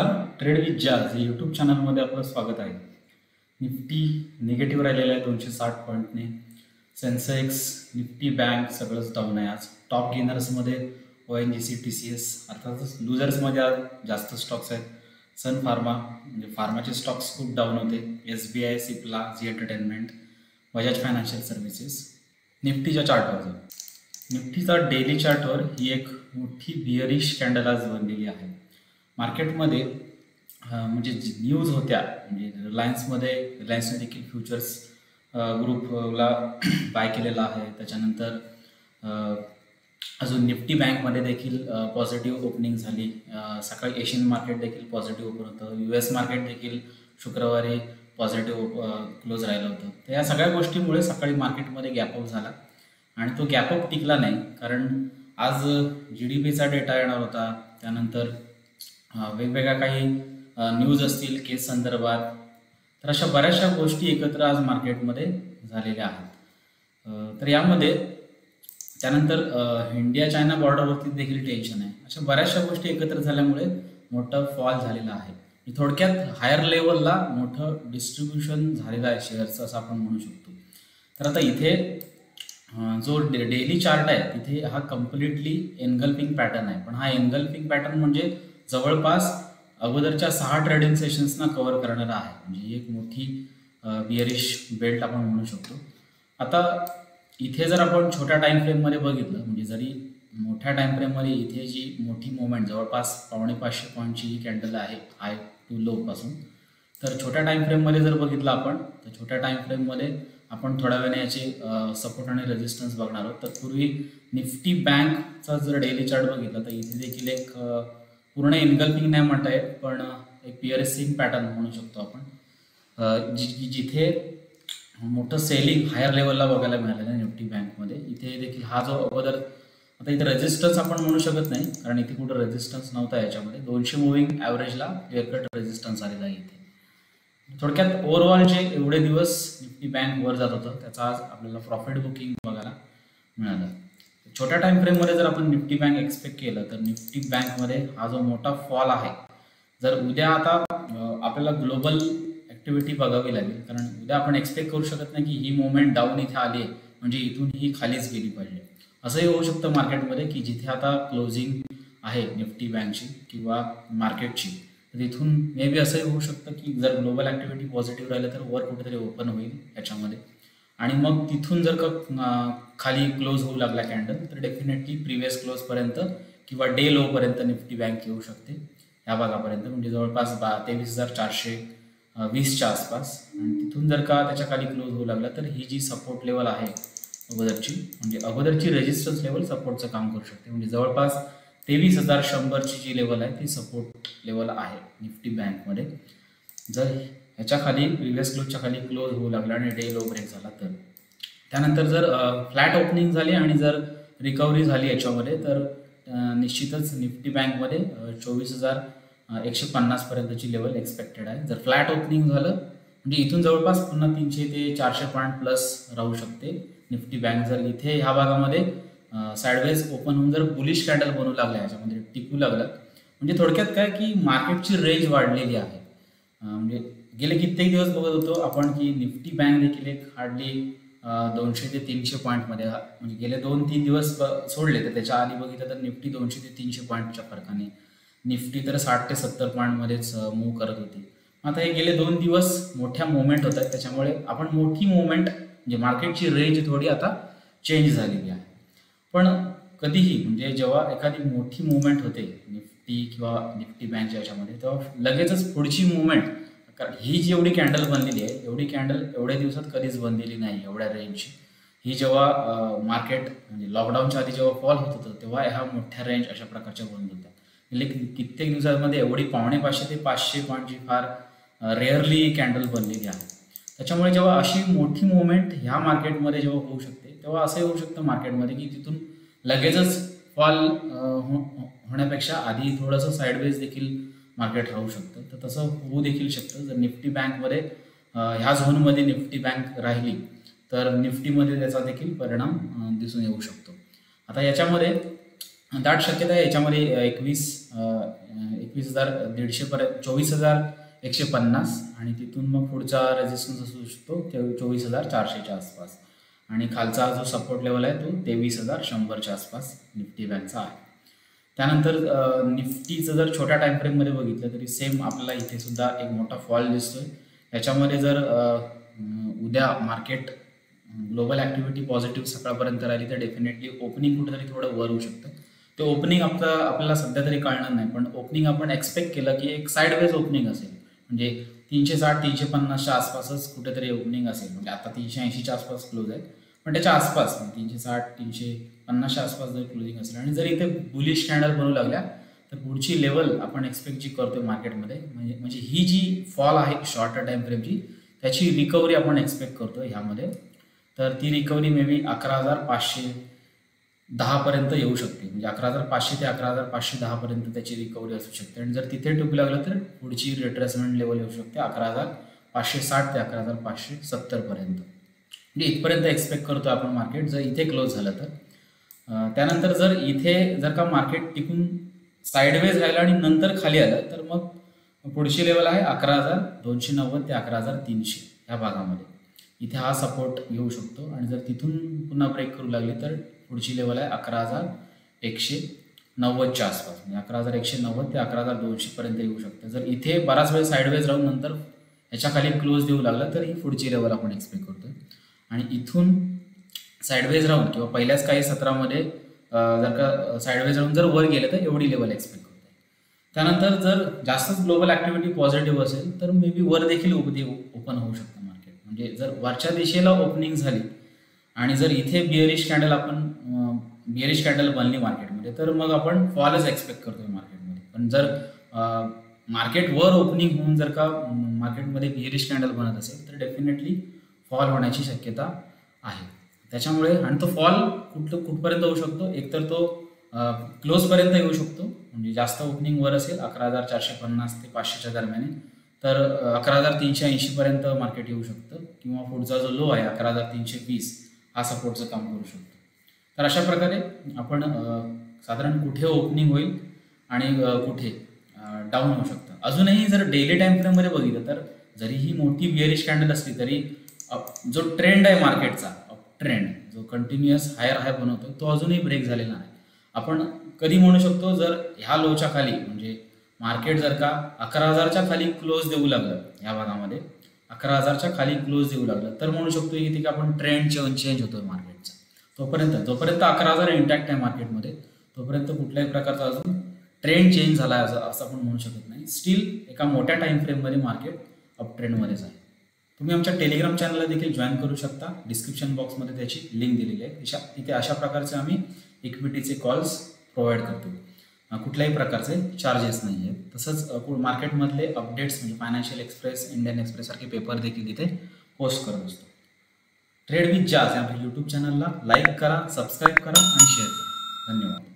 नमस्कार. Trade with जाज या यूट्यूब चॅनलमध्ये आपलं स्वागत आहे. निफ्टी निगेटिव्ह राहिलेलं आहे 260 पॉईंटने. सेन्सेक्स, निफ्टी बँक सगळंच डाऊन आहे आज. टॉप गेनर्समध्ये ONGC, TCS, अर्थातच लुझर्समध्ये आज जास्त स्टॉक्स आहेत. सन फार्मा म्हणजे फार्माचे स्टॉक्स खूप डाऊन होते. SBI, Cipla, Zee entertainment, Bajaj financial services. निफ्टीच्या चार्टवर निफ्टीचा डेली चार्टवर ही एक मोठी बिअरिश कॅन्डल आज बनलेली आहे. मार्केटमध्ये म्हणजे जी न्यूज होत्या म्हणजे रिलायन्सने देखील फ्युचर्स ग्रुपला बाय केलेला आहे. त्याच्यानंतर अजून निफ्टी बँकमध्ये देखील पॉझिटिव्ह ओपनिंग झाली. सकाळी एशियन मार्केट देखील पॉझिटिव्ह ओपन होतं. US मार्केट देखील शुक्रवारी पॉझिटिव्ह क्लोज राहिलं होतं. तर या सगळ्या गोष्टीमुळे सकाळी मार्केटमध्ये गॅपअप झाला आणि तो गॅपअप टिकला नाही, कारण आज GDPचा डेटा येणार होता. त्यानंतर वेगवेगळ्या काही न्यूज असतील केस संदर्भात. तर अशा बऱ्याचशा गोष्टी एकत्र आज मार्केटमध्ये झालेल्या आहेत. तर यामध्ये त्यानंतर इंडिया चायना बॉर्डरवरती देखील टेन्शन आहे. अशा बऱ्याचशा गोष्टी एकत्र झाल्यामुळे मोठं फॉल झालेला आहे. थोडक्यात हायर लेवलला मोठं डिस्ट्रीब्युशन झालेलं आहे शेअर्सचं असं आपण म्हणू शकतो. तर आता इथे जो डेली चार्ट आहे तिथे हा कम्प्लिटली एनगल्फिंग पॅटर्न आहे. पण हा एनगल्फिंग पॅटर्न म्हणजे जवळपास अगोदरच्या 6 ट्रेडिंग सेशन्सना कव्हर करणारा आहे. म्हणजे एक मोठी बिअरिश बेल्ट आपण म्हणू शकतो. आता इथे जर आपण छोट्या टाईम फ्रेममध्ये बघितलं, म्हणजे जरी मोठ्या टाईम फ्रेममध्ये इथे जी मोठी मुवमेंट जवळपास 550 पॉईंटची ही कॅन्डल आहे हाय टू लो पासून, तर छोट्या टाईम फ्रेममध्ये जर बघितलं आपण तर छोट्या टाईम फ्रेममध्ये आपण थोड्या वेळाने याचे सपोर्ट आणि रेजिस्टन्स बघणार आहोत. तर पूर्वी निफ्टी बँकचा जर डेली चार्ट बघितला तर इथे देखील एक पूर्ण एनगल्फिंग नाही म्हणता येत, पण एक पिअरसिंग पॅटर्न म्हणू शकतो आपण. जिथे मोठं सेलिंग हायर लेवलला बघायला मिळालं आहे निफ्टी बँकमध्ये. इथे देखील हा जो अगोदर आता इथे रेजिस्टन्स आपण म्हणू शकत नाही, कारण इथे कुठं रेजिस्टन्स नव्हता. याच्यामध्ये 200 मुव्हिंग ॲव्हरेजला क्लिअर कट रेजिस्टन्स आलेला आहे इथे. थोडक्यात ओव्हरऑल जे एवढे दिवस निफ्टी बँक वर जात होतं त्याचा आज आपल्याला प्रॉफिट बुकिंग बघायला मिळालं. छोट्या टाइम फ्रेममध्ये जर आपण निफ्टी बँक एक्सपेक्ट केलं तर निफ्टी बँकमध्ये हा जो मोठा फॉल आहे, जर उद्या आता आपल्याला ग्लोबल ॲक्टिव्हिटी बघावी लागेल, कारण उद्या आपण एक्सपेक्ट करू शकत नाही की ही मुवमेंट डाऊन इथे आली आहे म्हणजे इथून ही खालीच गेली पाहिजे. असंही होऊ शकतं मार्केटमध्ये की जिथे आता क्लोजिंग आहे निफ्टी बँकची किंवा मार्केटची, तर तिथून मे बी असंही होऊ शकतं की जर ग्लोबल ॲक्टिव्हिटी पॉझिटिव्ह राहिलं तर वर कुठेतरी ओपन होईल याच्यामध्ये, आणि मग तिथून जर का खाली क्लोज होऊ लागला कॅन्डल तर डेफिनेटली प्रिव्हियस क्लोजपर्यंत किंवा डे लोपर्यंत निफ्टी बँक येऊ शकते ह्या भागापर्यंत, म्हणजे जवळपास 23,420च्या आसपास. आणि तिथून जर का त्याच्या खाली क्लोज होऊ लागला तर ही जी सपोर्ट लेवल आहे अगोदरची, म्हणजे अगोदरची रेजिस्टन्स लेवल सपोर्टचं काम करू शकते. म्हणजे जवळपास 23,100ची जी लेवल आहे ती सपोर्ट लेवल आहे निफ्टी बँकमध्ये. जर ह्याच्या खाली प्रिव्हियस क्लोजच्या खाली क्लोज होऊ लागला आणि डे लो ब्रेक झाला तर त्यानंतर जर फ्लॅट ओपनिंग झाली आणि जर रिकव्हरी झाली याच्यामध्ये तर निश्चितच निफ्टी बँकमध्ये 24,150 पर्यंतची लेवल एक्सपेक्टेड आहे. जर फ्लॅट ओपनिंग झालं म्हणजे इथून जवळपास पुन्हा 300 ते 400 पॉईंट प्लस राहू शकते निफ्टी बँक. जर इथे ह्या भागामध्ये साईडवेज ओपन होऊन जर बुलिश कॅन्डल बनवू लागला याच्यामध्ये टिकू लागलं, म्हणजे थोडक्यात काय की मार्केटची रेंज वाढलेली आहे. म्हणजे गेले कित्येक दिवस बघत होतो आपण की निफ्टी बँक देखील एक हार्डली 200 ते 300 पॉईंटमध्ये, म्हणजे गेले 2-3 दिवस सोडले तर त्याच्या आधी बघितलं तर निफ्टी 200 ते 300 पॉईंटच्या फरकाने, निफ्टी तर 60 ते 70 पॉईंटमध्येच मूव्ह करत होती. आता हे गेले 2 दिवस मोठ्या मुवमेंट होत आहेत, त्याच्यामुळे आपण मोठी मुवमेंट म्हणजे मार्केटची रेंज थोडी आता चेंज झालेली आहे. पण कधीही म्हणजे जेव्हा एखादी मोठी मुवमेंट होते निफ्टी किंवा निफ्टी बँकच्या याच्यामध्ये, तेव्हा लगेचच पुढची मुवमेंट, कारण ही जी एवढी कॅन्डल बनलेली आहे एवढी कॅन्डल एवढ्या दिवसात कधीच बनलेली नाही एवढ्या रेंजची. ही जेव्हा मार्केट म्हणजे लॉकडाऊनच्या आधी जेव्हा फॉल होत होतं तेव्हा ह्या मोठ्या रेंज अशा प्रकारच्या बनत होत्या. म्हणजे कित्येक दिवसांमध्ये एवढी 550 ते 500 पॉईंटची फार रेअरली कॅन्डल बनलेली आहे. त्याच्यामुळे जेव्हा अशी मोठी मुवमेंट ह्या मार्केटमध्ये जेव्हा होऊ शकते तेव्हा असंही होऊ शकतं मार्केटमध्ये की तिथून लगेचच फॉल होण्यापेक्षा आधी थोडंसं साईडवेज देखील मार्केट राहू शकतं. तर तसं होऊ देखील शकतं. जर निफ्टी बँकमध्ये ह्या झोनमध्ये निफ्टी बँक राहिली तर निफ्टीमध्ये त्याचा देखील परिणाम दिसून येऊ शकतो. आता याच्यामध्ये दाट शक्यता आहे याच्यामध्ये 21,150 24,150 आणि तिथून मग पुढचा रेजिस्टन्स असू शकतो 24,400च्या आसपास आणि खालचा जो सपोर्ट लेवल आहे तो 23,100च्या आसपास निफ्टी बँकचा आहे. त्यानंतर निफ्टीचं जर छोट्या टाइम फ्रेममध्ये बघितलं तरी सेम आपल्याला इथे सुद्धा एक मोठा फॉल दिसतोय. याच्यामध्ये जर उद्या मार्केट ग्लोबल ॲक्टिव्हिटी पॉझिटिव्ह सकाळपर्यंत राहिली तर डेफिनेटली ओपनिंग कुठेतरी थोडं वर होऊ शकतं. ते ओपनिंग आपल्याला सध्या तरी कळणार नाही, पण ओपनिंग आपण एक्सपेक्ट केलं की एक साईडवेज ओपनिंग असेल, म्हणजे 360-350च्या आसपासच कुठेतरी ओपनिंग असेल. म्हणजे आता 380च्या आसपास क्लोज आहे, पण त्याच्या आसपास 360-350च्या आसपास जर क्लोजिंग असेल आणि जर इथे बुलिश कॅन्डल बनवू लागल्या तर पुढची लेवल आपण एक्सपेक्ट जी करतोय मार्केटमध्ये म्हणजे ही जी फॉल आहे शॉर्टर टाइम फ्रेमची त्याची रिकव्हरी आपण एक्सपेक्ट करतोय ह्यामध्ये. तर ती रिकव्हरी मे बी 11,510 पर्यंत येऊ शकते. म्हणजे 11,500 ते 11,510 पर्यंत त्याची रिकव्हरी असू शकते आणि जर तिथे टिकू लागलं तर पुढची रिट्रेसमेंट लेवल येऊ शकते 11,560 ते 11,570 पर्यंत. म्हणजे इथपर्यंत एक्सपेक्ट करतो आपण मार्केट जर इथे क्लोज झालं तर. त्यानंतर जर का मार्केट टिकून साईडवेज राहिलं आणि नंतर खाली आलं तर मग पुढची लेवल आहे 11,290 ते 11,300 ह्या भागामध्ये. इथे हा सपोर्ट येऊ शकतो आणि जर तिथून पुन्हा ब्रेक करू लागले तर पुढची लेवल आहे 11,190च्या आसपास. म्हणजे 11,190 ते 11,200 पर्यंत येऊ शकतं. जर इथे बराच वेळ साईडवेज राहून नंतर ह्याच्या खाली क्लोज देऊ लागला तर ही पुढची लेवल आपण एक्सपेक्ट करतो. आणि इथून साईडवेज राहून किंवा पहिल्याच काही सत्रामध्ये जर का साईडवेज राहून जर वर गेलं तर एवढी लेवल एक्सपेक्ट करतो. त्यानंतर जर जास्तच ग्लोबल ॲक्टिव्हिटी पॉझिटिव्ह असेल तर मे बी वर देखील ओपन होऊ शकतं मार्केट. म्हणजे जर वरच्या दिशेला ओपनिंग झाली आणि जर इथे बिअरिश कॅन्डल बनली मार्केटमध्ये तर मग आपण फॉलच एक्सपेक्ट करतोय मार्केटमध्ये. पण जर मार्केट वर ओपनिंग होऊन जर का मार्केटमध्ये बिअरिश कॅन्डल बनत असेल तर डेफिनेटली फॉल होण्याची शक्यता आहे. त्याच्यामुळे आणि तो फॉल कुठपर्यंत होऊ शकतो, एकतर तो क्लोजपर्यंत येऊ शकतो. म्हणजे जास्त ओपनिंग वर असेल 11,450 ते 500च्या दरम्यान तर 11,380 पर्यंत मार्केट येऊ शकतं किंवा पुढचा जो लो आहे 11,320 हा सपोर्टचं काम करू शकतो. तर अशा प्रकारे आपण साधारण कुठे ओपनिंग होईल आणि कुठे डाऊन होऊ शकतं. अजूनही जर डेली टाइम फ्रेममध्ये बघितलं तर जरी ही मोठी बिअरिश कॅन्डल असली तरी जो ट्रेंड आहे मार्केटचा ट्रेंड जो कंटिन्युअस हायर हाय बनवतो तो अजूनही ब्रेक झालेला नाही. आपण कधी म्हणू शकतो जर ह्या लोच्या खाली म्हणजे मार्केट जर का 11,000च्या खाली क्लोज देऊ लागलं ह्या भागामध्ये 11,000च्या खाली क्लोज देऊ लागलं तर म्हणू शकतो की आपण ट्रेंड चेंज होतोय मार्केटचा. जोपर्यंत 11,000 इंटॅक्ट आहे मार्केटमध्ये तोपर्यंत कुठल्याही प्रकारचा अजून ट्रेंड चेंज झाला आहे असं आपण म्हणू शकत नाही. स्टील एका मोठ्या टाइम फ्रेममध्ये मार्केट अप ट्रेंडमध्येच आहे. तुम्ही आमच्या टेलिग्राम चॅनलला देखील जॉईन करू शकता. डिस्क्रिप्शन बॉक्समध्ये त्याची लिंक दिलेली आहे. तिथे अशा प्रकारचे आम्ही इक्विटीचे कॉल्स प्रोव्हाइड करतो. कुठल्याही प्रकारचे चार्जेस नाही आहेत. तसंच मार्केटमधले अपडेट्स म्हणजे फायनान्शियल एक्सप्रेस, इंडियन एक्सप्रेस सारखे पेपर देखील तिथे पोस्ट करत असतो. ट्रेड विथ जाज या आपल्या यूट्यूब चॅनलला लाईक करा, सबस्क्राईब करा आणि शेअर करा. धन्यवाद.